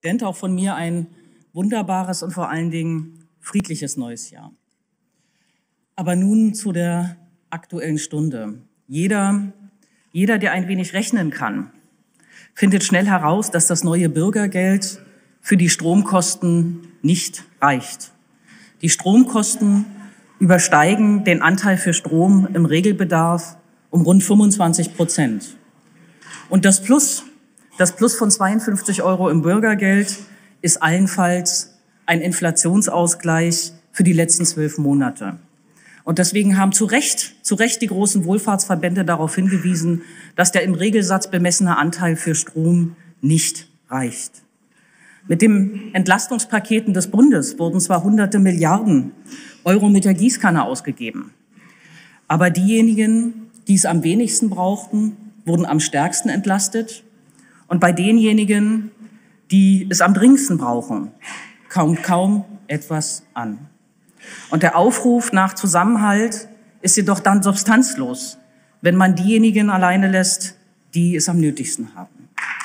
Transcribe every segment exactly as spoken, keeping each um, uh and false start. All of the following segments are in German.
Präsident, auch von mir ein wunderbares und vor allen Dingen friedliches neues Jahr. Aber nun zu der aktuellen Stunde. Jeder, jeder, der ein wenig rechnen kann, findet schnell heraus, dass das neue Bürgergeld für die Stromkosten nicht reicht. Die Stromkosten übersteigen den Anteil für Strom im Regelbedarf um rund fünfundzwanzig Prozent. Und das Plus, das Plus von zweiundfünfzig Euro im Bürgergeld ist allenfalls ein Inflationsausgleich für die letzten zwölf Monate. Und deswegen haben zu Recht, zu Recht die großen Wohlfahrtsverbände darauf hingewiesen, dass der im Regelsatz bemessene Anteil für Strom nicht reicht. Mit den Entlastungspaketen des Bundes wurden zwar hunderte Milliarden Euro mit der Gießkanne ausgegeben, aber diejenigen, die es am wenigsten brauchten, wurden am stärksten entlastet. Und bei denjenigen, die es am dringendsten brauchen, kommt kaum etwas an. Und der Aufruf nach Zusammenhalt ist jedoch dann substanzlos, wenn man diejenigen alleine lässt, die es am nötigsten haben.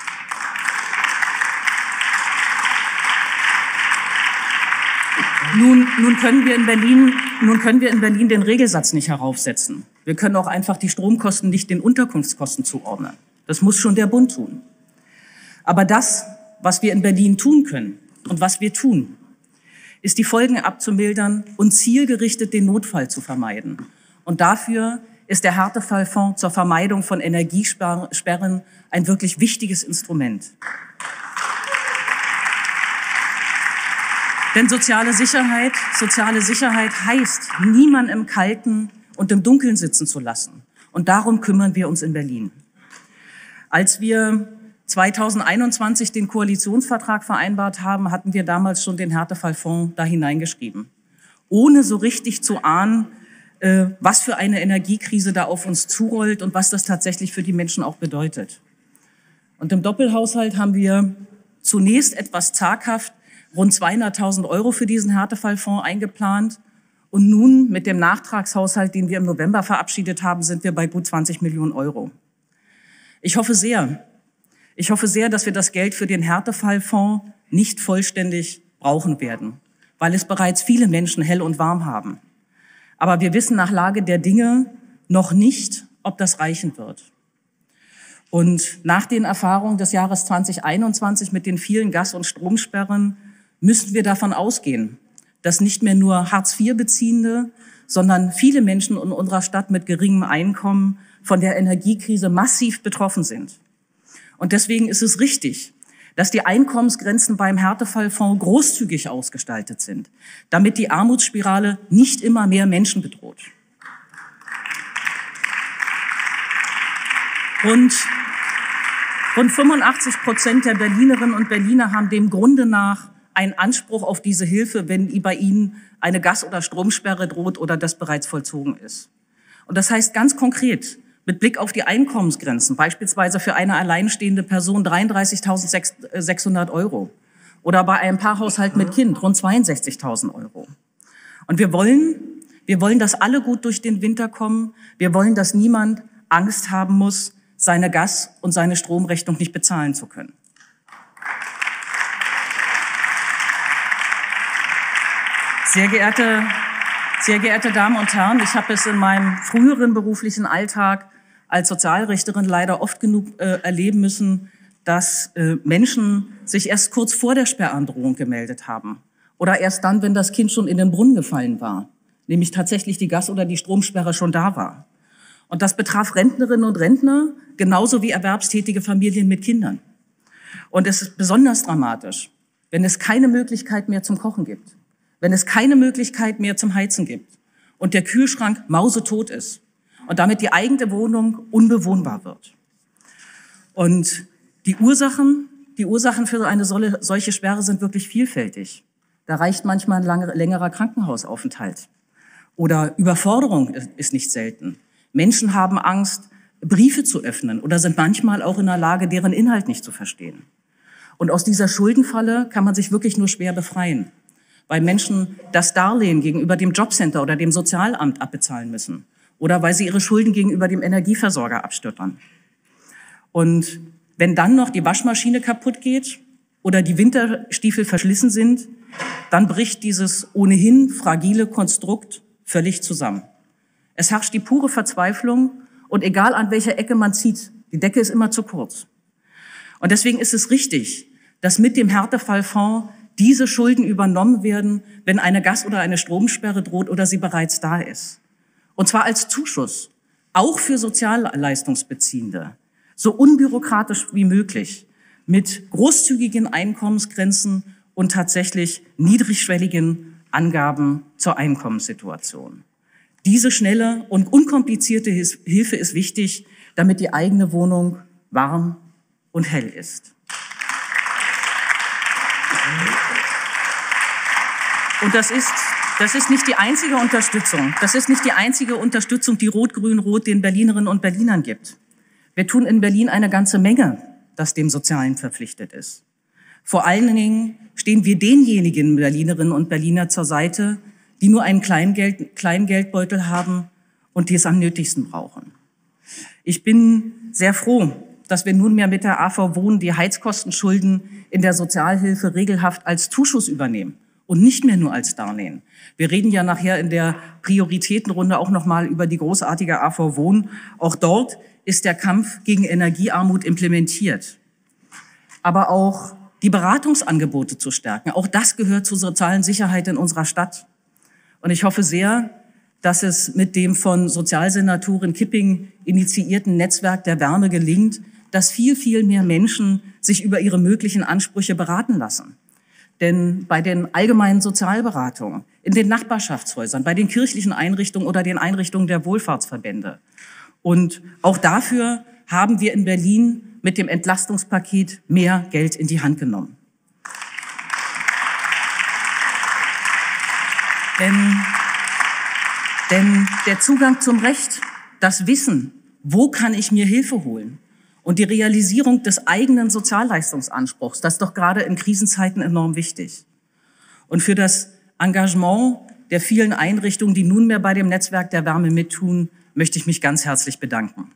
Nun, nun, können wir in Berlin, nun können wir in Berlin den Regelsatz nicht heraufsetzen. Wir können auch einfach die Stromkosten nicht den Unterkunftskosten zuordnen. Das muss schon der Bund tun. Aber das, was wir in Berlin tun können und was wir tun, ist die Folgen abzumildern und zielgerichtet den Notfall zu vermeiden. Und dafür ist der Härtefallfonds zur Vermeidung von Energiesperren ein wirklich wichtiges Instrument. Denn soziale Sicherheit, soziale Sicherheit heißt, niemanden im Kalten und im Dunkeln sitzen zu lassen. Und darum kümmern wir uns in Berlin. Als wir zweitausendeinundzwanzig den Koalitionsvertrag vereinbart haben, hatten wir damals schon den Härtefallfonds da hineingeschrieben. Ohne so richtig zu ahnen, was für eine Energiekrise da auf uns zurollt und was das tatsächlich für die Menschen auch bedeutet. Und im Doppelhaushalt haben wir zunächst etwas zaghaft rund zweihunderttausend Euro für diesen Härtefallfonds eingeplant. Und nun mit dem Nachtragshaushalt, den wir im November verabschiedet haben, sind wir bei gut zwanzig Millionen Euro. Ich hoffe sehr, ich hoffe sehr, dass wir das Geld für den Härtefallfonds nicht vollständig brauchen werden, weil es bereits viele Menschen hell und warm haben. Aber wir wissen nach Lage der Dinge noch nicht, ob das reichen wird. Und nach den Erfahrungen des Jahres zweitausendeinundzwanzig mit den vielen Gas- und Stromsperren müssen wir davon ausgehen, dass nicht mehr nur Hartz vier Beziehende, sondern viele Menschen in unserer Stadt mit geringem Einkommen von der Energiekrise massiv betroffen sind. Und deswegen ist es richtig, dass die Einkommensgrenzen beim Härtefallfonds großzügig ausgestaltet sind, damit die Armutsspirale nicht immer mehr Menschen bedroht. Und rund fünfundachtzig Prozent der Berlinerinnen und Berliner haben dem Grunde nach einen Anspruch auf diese Hilfe, wenn bei ihnen eine Gas- oder Stromsperre droht oder das bereits vollzogen ist. Und das heißt ganz konkret, mit Blick auf die Einkommensgrenzen, beispielsweise für eine alleinstehende Person dreiunddreißigtausendsechshundert Euro oder bei einem Paarhaushalt mit Kind rund zweiundsechzigtausend Euro. Und wir wollen, wir wollen, dass alle gut durch den Winter kommen. Wir wollen, dass niemand Angst haben muss, seine Gas- und seine Stromrechnung nicht bezahlen zu können. Sehr geehrte, sehr geehrte Damen und Herren, ich habe es in meinem früheren beruflichen Alltag als Sozialrichterin leider oft genug äh, erleben müssen, dass äh, Menschen sich erst kurz vor der Sperrandrohung gemeldet haben oder erst dann, wenn das Kind schon in den Brunnen gefallen war, nämlich tatsächlich die Gas- oder die Stromsperre schon da war. Und das betraf Rentnerinnen und Rentner genauso wie erwerbstätige Familien mit Kindern. Und es ist besonders dramatisch, wenn es keine Möglichkeit mehr zum Kochen gibt, wenn es keine Möglichkeit mehr zum Heizen gibt und der Kühlschrank mausetot ist und damit die eigene Wohnung unbewohnbar wird. Und die Ursachen, die Ursachen für eine solche Sperre sind wirklich vielfältig. Da reicht manchmal ein langer, längerer Krankenhausaufenthalt. Oder Überforderung ist nicht selten. Menschen haben Angst, Briefe zu öffnen oder sind manchmal auch in der Lage, deren Inhalt nicht zu verstehen. Und aus dieser Schuldenfalle kann man sich wirklich nur schwer befreien, weil Menschen das Darlehen gegenüber dem Jobcenter oder dem Sozialamt abbezahlen müssen oder weil sie ihre Schulden gegenüber dem Energieversorger abstottern. Und wenn dann noch die Waschmaschine kaputt geht oder die Winterstiefel verschlissen sind, dann bricht dieses ohnehin fragile Konstrukt völlig zusammen. Es herrscht die pure Verzweiflung und egal an welcher Ecke man zieht, die Decke ist immer zu kurz. Und deswegen ist es richtig, dass mit dem Härtefallfonds diese Schulden übernommen werden, wenn eine Gas- oder eine Stromsperre droht oder sie bereits da ist. Und zwar als Zuschuss, auch für Sozialleistungsbeziehende, so unbürokratisch wie möglich, mit großzügigen Einkommensgrenzen und tatsächlich niedrigschwelligen Angaben zur Einkommenssituation. Diese schnelle und unkomplizierte Hilfe ist wichtig, damit die eigene Wohnung warm und hell ist. Und das ist, das ist nicht die einzige Unterstützung. Das ist nicht die einzige Unterstützung, die Rot-Grün-Rot den Berlinerinnen und Berlinern gibt. Wir tun in Berlin eine ganze Menge, das dem Sozialen verpflichtet ist. Vor allen Dingen stehen wir denjenigen Berlinerinnen und Berliner zur Seite, die nur einen kleinen, Geld, kleinen Geldbeutel haben und die es am nötigsten brauchen. Ich bin sehr froh, dass wir nunmehr mit der A V Wohnen die Heizkostenschulden in der Sozialhilfe regelhaft als Zuschuss übernehmen und nicht mehr nur als Darlehen. Wir reden ja nachher in der Prioritätenrunde auch noch mal über die großartige A V Wohnen. Auch dort ist der Kampf gegen Energiearmut implementiert. Aber auch die Beratungsangebote zu stärken, auch das gehört zur sozialen Sicherheit in unserer Stadt. Und ich hoffe sehr, dass es mit dem von Sozialsenatorin Kipping initiierten Netzwerk der Wärme gelingt, dass viel, viel mehr Menschen sich über ihre möglichen Ansprüche beraten lassen. Denn bei den allgemeinen Sozialberatungen, in den Nachbarschaftshäusern, bei den kirchlichen Einrichtungen oder den Einrichtungen der Wohlfahrtsverbände. Und auch dafür haben wir in Berlin mit dem Entlastungspaket mehr Geld in die Hand genommen. Denn, denn der Zugang zum Recht, das Wissen, wo kann ich mir Hilfe holen und die Realisierung des eigenen Sozialleistungsanspruchs, das ist doch gerade in Krisenzeiten enorm wichtig. Und für das Engagement der vielen Einrichtungen, die nunmehr bei dem Netzwerk der Wärme mittun, möchte ich mich ganz herzlich bedanken.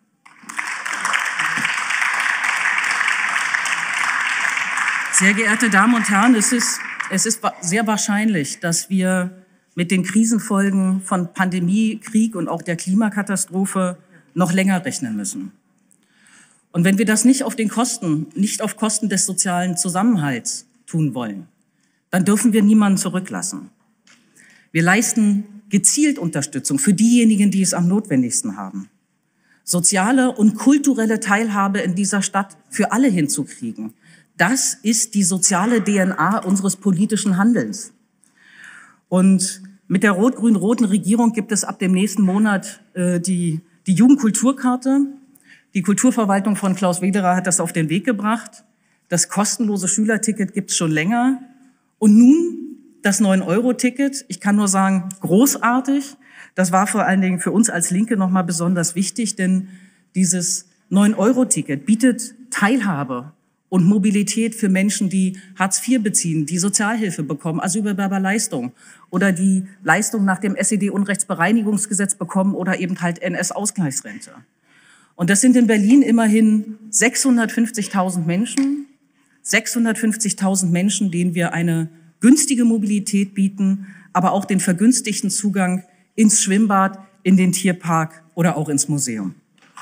Sehr geehrte Damen und Herren, es ist, es ist sehr wahrscheinlich, dass wir mit den Krisenfolgen von Pandemie, Krieg und auch der Klimakatastrophe noch länger rechnen müssen. Und wenn wir das nicht auf den Kosten, nicht auf Kosten des sozialen Zusammenhalts tun wollen, dann dürfen wir niemanden zurücklassen. Wir leisten gezielt Unterstützung für diejenigen, die es am notwendigsten haben. Soziale und kulturelle Teilhabe in dieser Stadt für alle hinzukriegen, das ist die soziale D N A unseres politischen Handelns. Und mit der rot-grün-roten Regierung gibt es ab dem nächsten Monat äh, die, die Jugendkulturkarte. Die Kulturverwaltung von Klaus Wederer hat das auf den Weg gebracht. Das kostenlose Schülerticket gibt es schon länger. Und nun das neun Euro Ticket. Ich kann nur sagen, großartig. Das war vor allen Dingen für uns als Linke nochmal besonders wichtig, denn dieses neun Euro Ticket bietet Teilhabe und Mobilität für Menschen, die Hartz vier beziehen, die Sozialhilfe bekommen, Asylbewerberleistung oder die Leistung nach dem S E D-Unrechtsbereinigungsgesetz bekommen oder eben halt N S-Ausgleichsrente. Und das sind in Berlin immerhin sechshundertfünfzigtausend Menschen, sechshundertfünfzigtausend Menschen, denen wir eine günstige Mobilität bieten, aber auch den vergünstigten Zugang ins Schwimmbad, in den Tierpark oder auch ins Museum.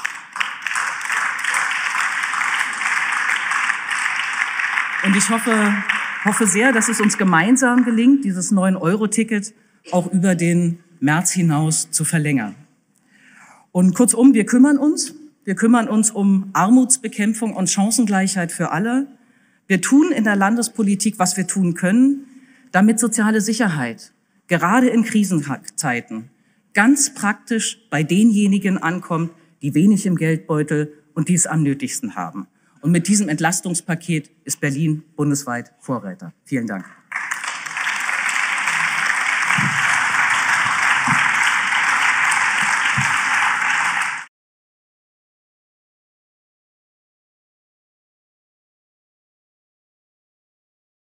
Und ich hoffe, hoffe sehr, dass es uns gemeinsam gelingt, dieses neun Euro Ticket auch über den März hinaus zu verlängern. Und kurzum, wir kümmern uns. Wir kümmern uns um Armutsbekämpfung und Chancengleichheit für alle. Wir tun in der Landespolitik, was wir tun können, damit soziale Sicherheit, gerade in Krisenzeiten, ganz praktisch bei denjenigen ankommt, die wenig im Geldbeutel und die es am nötigsten haben. Und mit diesem Entlastungspaket ist Berlin bundesweit Vorreiter. Vielen Dank.